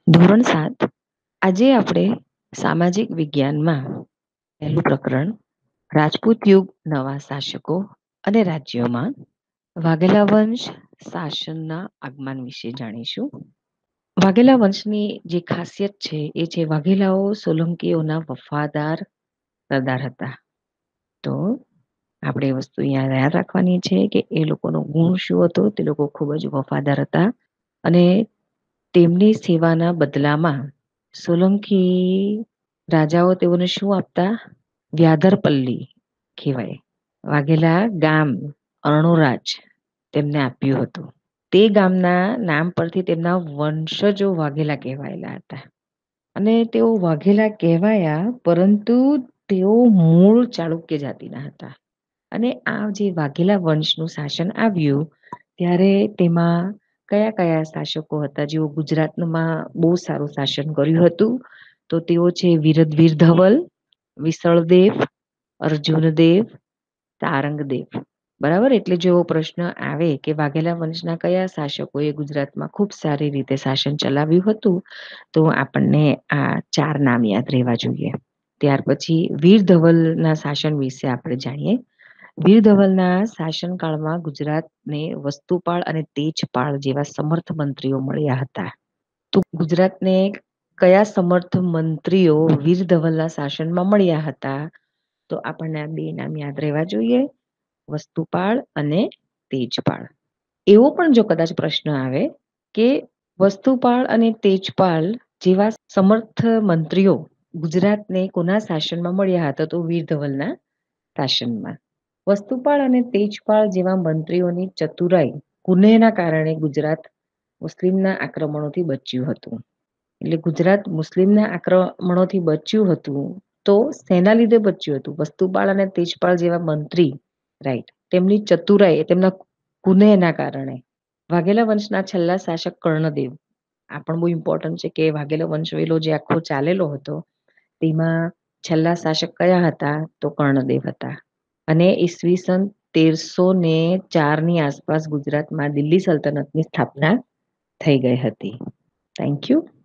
ધોરણ 7 આજે આપણે સામાજિક વિજ્ઞાનમાં પહેલું પ્રકરણ રાજપૂત યુગ નવા શાસકો અને રાજ્યોમાં વાઘેલા વંશ શાસનના આગમન વિશે જાણીશું. વાઘેલા વંશની જે ખાસિયત છે એ છે વાઘેલાઓ સોલંકીઓના વફાદાર સરદાર હતા. તો આપણે એ વસ્તુ અહીંયા યાદ રાખવાની છે કે એ લોકોનો ગુણ શું હતો. તે લોકો ખૂબ જ વફાદાર હતા અને તેમની સેવાના બદલામાં સોલંકી રાજાઓ તેઓને શું આપતા? વ્યાધરપલ્લી કહેવાય. વાઘેલા ગામ અરણોરાજ તેમને આપ્યું હતું. તે ગામના નામ પરથી તેમના વંશજો વાઘેલા કહેવાયેલા હતા. અને તેઓ વાઘેલા કહેવાયા, પરંતુ તેઓ મૂળ ચાલુક્ય જાતિના હતા. અને આ જે વાઘેલા વંશનું શાસન આવ્યું ત્યારે તેમાં કયા કયા શાસકો હતા જેઓ ગુજરાતમાં બહુ સારું શાસન કર્યું હતું? તો તેઓ છે વિરધવીર ધવલ, વિસળદેવ, અર્જુનદેવ, તારંગદેવ. બરાબર. એટલે જો એવો પ્રશ્ન આવે કે વાઘેલા વંશના કયા શાસકોએ ગુજરાતમાં ખૂબ સારી રીતે શાસન ચલાવ્યું હતું, તો આપણને આ 4 નામ યાદ રહેવા જોઈએ. ત્યાર પછી વીર ધવલના શાસન વિશે આપણે જાણીએ. વીર ધવલના શાસનકાળમાં ગુજરાતને વસ્તુપાળ અને તેજપાળ જેવા સમર્થ મંત્રીઓ મળ્યા હતા. તો ગુજરાતને કયા સમર્થ મંત્રીઓ વીર ધવલના શાસનમાં મળ્યા હતા? તો આપણને આ 2 નામ યાદ રહેવા જોઈએ, વસ્તુપાળ અને તેજપાળ. એવો પણ જો કદાચ પ્રશ્ન આવે કે વસ્તુપાળ અને તેજપાલ જેવા સમર્થ મંત્રીઓ ગુજરાતને કોના શાસનમાં મળ્યા હતા? તો વીર ધવલના શાસનમાં. વસ્તુપાળ અને તેજપાળ જેવા મંત્રીઓની ચતુરાઈ કુનેહના કારણે ગુજરાત મુસ્લિમના આક્રમણોથી બચ્યું હતું. એટલે ગુજરાત મુસ્લિમના આક્રમણોથી બચ્યું હતું. તો શેના લીધે બચ્યું હતું? વસ્તુપાળ અને તેજપાળ જેવા મંત્રી, રાઈટ, તેમની ચતુરાઈ, તેમના કુનેહના કારણે. વાઘેલા વંશના છેલ્લા શાસક કર્ણદેવ, આ પણ બહુ ઇમ્પોર્ટન્ટ છે કે વાઘેલો વંશવેલો જે આખો ચાલેલો હતો તેમાં છેલ્લા શાસક કયા હતા? તો કર્ણદેવ હતા. અને ઈસવીસન 1304 ની આસપાસ ગુજરાતમાં દિલ્હી સલ્તનતની સ્થાપના થઈ ગઈ હતી. Thank you.